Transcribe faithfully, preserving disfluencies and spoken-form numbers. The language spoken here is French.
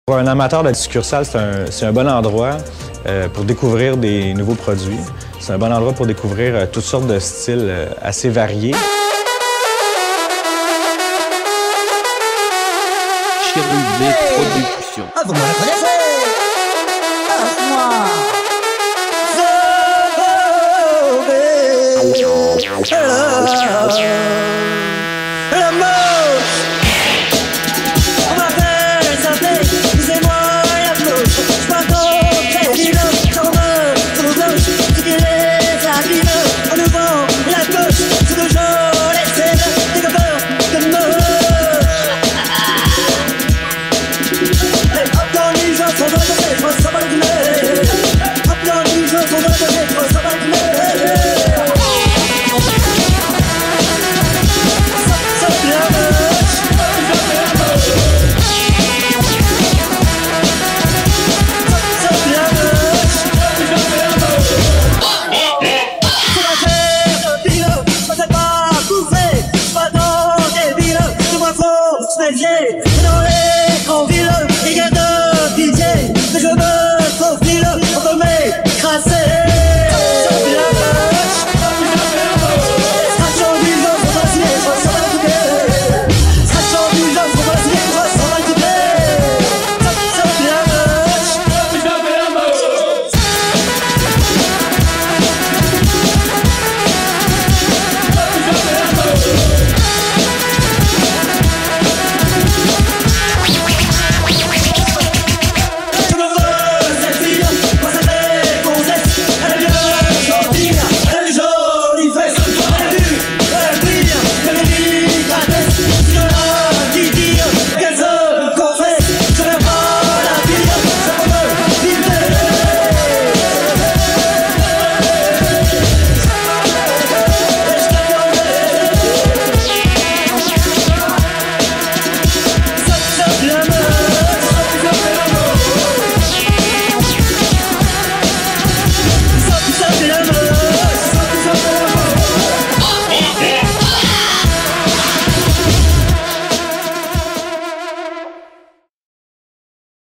Pour un amateur de succursale, c'est un, c'est un bon endroit euh, pour découvrir des nouveaux produits. C'est un bon endroit pour découvrir euh, toutes sortes de styles euh, assez variés. Chérubé Productions. Ah, vous me reconnaissez? Ah, moi.